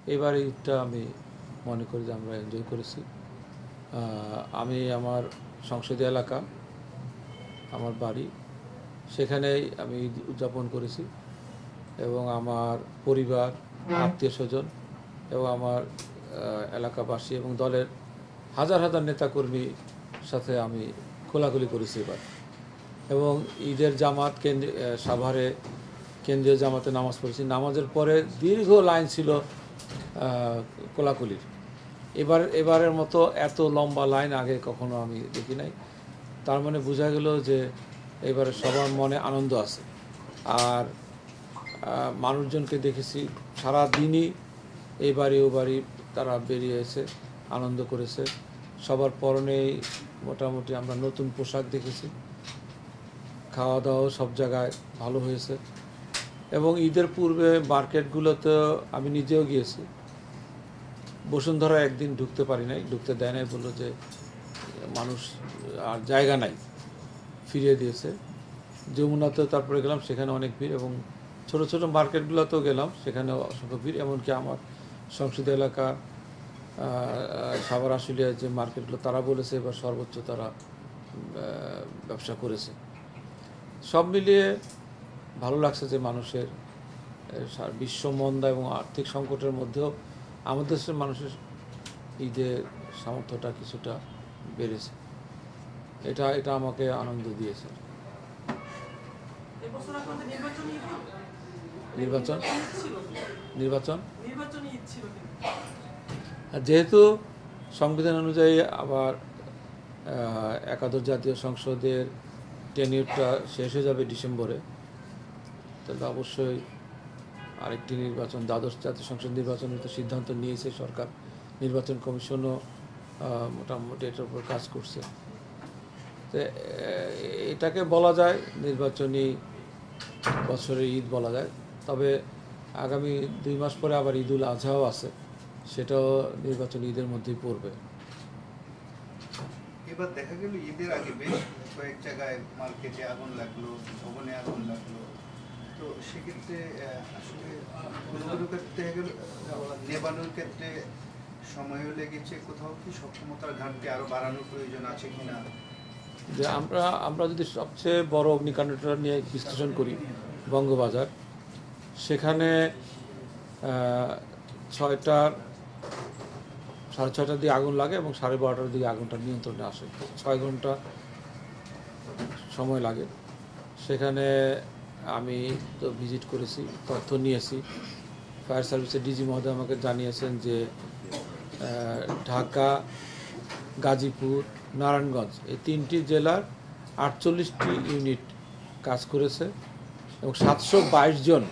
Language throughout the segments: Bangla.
এবার ঈদটা আমি মনে করি যে আমরা এনজয় করেছি। আমি আমার সংসদীয় এলাকা, আমার বাড়ি, সেখানেই আমি ঈদ উদযাপন করেছি এবং আমার পরিবার, আত্মীয় স্বজন এবং আমার এলাকাবাসী এবং দলের হাজার হাজার নেতাকর্মীর সাথে আমি খোলাখুলি করেছি এবার। এবং ঈদের জামাত সাভারে কেন্দ্রীয় জামাতে নামাজ পড়েছি। নামাজের পরে দীর্ঘ লাইন ছিল কোলাকুলির। এবারের মতো এত লম্বা লাইন আগে কখনো আমি দেখি নাই। তার মানে বোঝা গেল যে এবারে সবার মনে আনন্দ আছে। আর মানুষজনকে দেখেছি সারা দিনই এই বাড়ি ও বাড়ি তারা বেরিয়েছে, আনন্দ করেছে। সবার পরনেই মোটামুটি আমরা নতুন পোশাক দেখেছি। খাওয়া দাওয়াও সব জায়গায় ভালো হয়েছে। এবং ঈদের পূর্বে মার্কেটগুলোতে আমি নিজেও গিয়েছি। বসুন্ধরা একদিন ঢুকতে পারি নাই, ঢুকতে দেয় নাই, বললো যে মানুষ আর জায়গা নাই, ফিরিয়ে দিয়েছে। যমুনাতেও তারপরে গেলাম, সেখানে অনেক ভিড়। এবং ছোট ছোট মার্কেটগুলোতেও গেলাম, সেখানেও অসংখ্য ভিড়। এমনকি আমার সংসদীয় এলাকা সাভার আশুলিয়ার যে মার্কেটগুলো, তারা বলেছে এবার সর্বোচ্চ তারা ব্যবসা করেছে। সব মিলিয়ে ভালো লাগছে যে মানুষের বিশ্ব মন্দা এবং আর্থিক সংকটের মধ্যেও আমাদের দেশের মানুষের ঈদের সামর্থ্যটা কিছুটা বেড়েছে। এটা আমাকে আনন্দ দিয়েছে। নির্বাচন যেহেতু সংবিধান অনুযায়ী আবার একাদশ জাতীয় সংসদের টেনিউরটা শেষ হয়ে যাবে ডিসেম্বরে, তাহলে অবশ্যই আরেকটি নির্বাচন, দ্বাদশ জাতীয় সংসদ নির্বাচনের তো সিদ্ধান্ত নিয়েছে সরকার। নির্বাচন কমিশনও মোটামুটি এটার উপর কাজ করছে। তো এটাকে বলা যায় নির্বাচনী বছরের ঈদ বলা যায়। তবে আগামী 2 মাস পরে আবার ঈদুল আজহাও আছে, সেটাও নির্বাচনী ঈদের মধ্যেই পড়বে। এবার দেখা গেল ঈদের আগে বেশ কয়েক জায়গায় মার্কেটে আগুন লাগলো, ভবনে আগুন লাগলো। তো সেক্ষেত্রে আসলে কোনো কোনো ক্ষেত্রে দেখা গেল নেবানোর ক্ষেত্রে সময়ও লেগেছে, কোথাও কি সক্ষমতার ঘাটতি আরও বাড়ানোর প্রয়োজন আছে কিনা? যে আমরা যদি সবচেয়ে বড় অগ্নিকাণ্ডটা নিয়ে বিশ্লেষণ করি, বঙ্গবাজার, সেখানে 6:30 দিকে আগুন লাগে এবং 12:30টার দিকে আগুনটা নিয়ন্ত্রণে আসে। 6 ঘন্টা সময় লাগে। সেখানে আমি তো ভিজিট করেছি, তথ্য নিয়েছি। ফায়ার সার্ভিসের ডিজি মহোদয় আমাকে জানিয়েছেন যে ঢাকা, গাজীপুর, নারায়ণগঞ্জ এই 3টি জেলার 48টি ইউনিট কাজ করেছে এবং 722 জন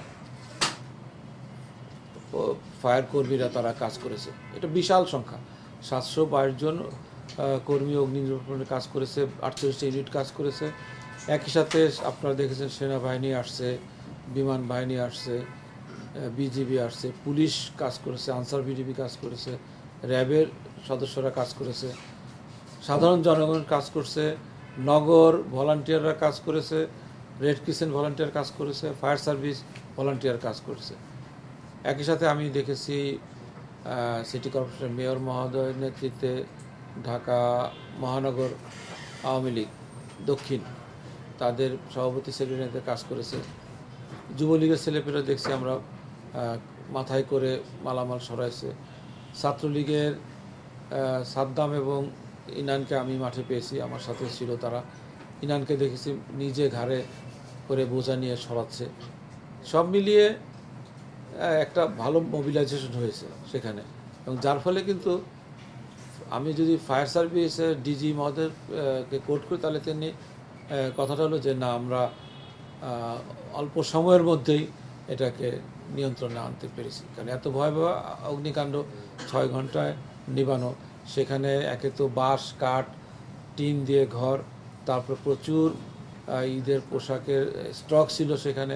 ফায়ার কর্মীরা তারা কাজ করেছে। এটা বিশাল সংখ্যা। 722 জন কর্মী অগ্নি নির্বাপনের কাজ করেছে, 48টি ইউনিট কাজ করেছে। একই সাথে আপনারা দেখেছেন সেনাবাহিনী আসছে, বিমান বাহিনী আসছে, বিজিবি আসছে, পুলিশ কাজ করেছে, আনসার বিডিবি কাজ করেছে, র্যাবের সদস্যরা কাজ করেছে, সাধারণ জনগণ কাজ করছে, নগর ভলান্টিয়াররা কাজ করেছে, রেড ক্রিসেন্ট ভলান্টিয়ার কাজ করেছে, ফায়ার সার্ভিস ভলান্টিয়ার কাজ করেছে। একই সাথে আমি দেখেছি সিটি কর্পোরেশনের মেয়র মহোদয়ের নেতৃত্বে ঢাকা মহানগর আওয়ামী লীগ দক্ষিণ তাদের সভাপতি সেক্রেটারিতে কাজ করেছে। যুবলীগের ছেলেপেলেরা দেখছি আমরা মাথায় করে মালামাল সরাইছে। ছাত্রলীগের সাদ্দাম এবং ইনানকে আমি মাঠে পেয়েছি, আমার সাথে ছিল তারা। ইনানকে দেখেছি নিজে ঘাড়ে করে বোঝা নিয়ে সরাচ্ছে। সব মিলিয়ে একটা ভালো মোবিলাইজেশন হয়েছে সেখানে, এবং যার ফলে কিন্তু আমি যদি ফায়ার সার্ভিসের ডিজি মহোদয়কে কোট করি, তাহলে তিনি কথাটা হলো যে না, আমরা অল্প সময়ের মধ্যেই এটাকে নিয়ন্ত্রণে আনতে পেরেছি। কারণ এত ভয়াবহ অগ্নিকাণ্ড 6 ঘন্টায় নিবানো, সেখানে একে তো বাঁশ, কাঠ, টিন দিয়ে ঘর, তারপর প্রচুর ঈদের পোশাকের স্টক ছিল সেখানে।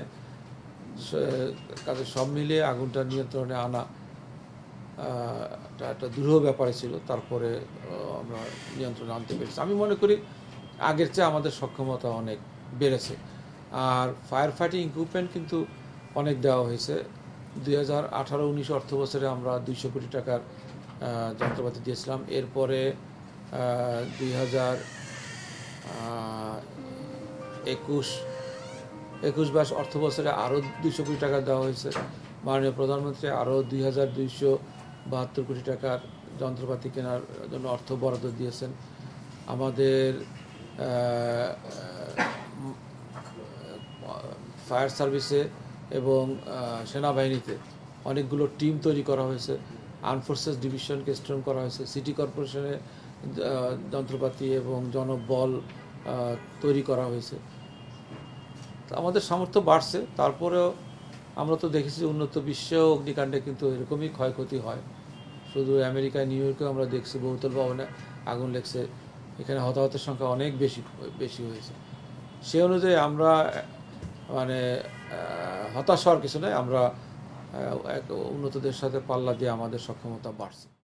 কাজে সব মিলিয়ে আগুনটা নিয়ন্ত্রণে আনা একটা দুরূহ ব্যাপারে ছিল। তারপরে আমরা নিয়ন্ত্রণে আনতে পেরেছি। আমি মনে করি আগের চেয়ে আমাদের সক্ষমতা অনেক বেড়েছে। আর ফায়ার ফাইটিং ইকুইপমেন্ট কিন্তু অনেক দেওয়া হয়েছে। 2018-19 অর্থ বছরে আমরা 200 কোটি টাকার যন্ত্রপাতি দিয়েছিলাম। এরপরে 2021-22 অর্থ বছরে আরও 200 কোটি টাকা দেওয়া হয়েছে। মাননীয় প্রধানমন্ত্রী আরও 2272 কোটি টাকার যন্ত্রপাতি কেনার জন্য অর্থ বরাদ্দ দিয়েছেন। আমাদের ফায়ার সার্ভিসে এবং সেনাবাহিনীতে অনেকগুলো টিম তৈরি করা হয়েছে। আর্ম ফোর্সেস ডিভিশনকে স্ট্রং করা হয়েছে। সিটি কর্পোরেশনে যন্ত্রপাতি এবং জনবল তৈরি করা হয়েছে। আমাদের সামর্থ্য বাড়ছে, তারপরেও আমরা তো দেখেছি উন্নত বিশ্ব অগ্নিকাণ্ডে কিন্তু এরকমই ক্ষয়ক্ষতি হয়। শুধু আমেরিকায়, নিউ ইয়র্কেও আমরা দেখছি বহুতল ভবনে আগুন লেগেছে, এখানে হতাহতের সংখ্যা অনেক বেশি হয়েছে। সে অনুযায়ী আমরা মানে হতাশ হওয়ার কিছু নয়, আমরা এক উন্নত দেশের সাথে পাল্লা দিয়ে আমাদের সক্ষমতা বাড়ছে।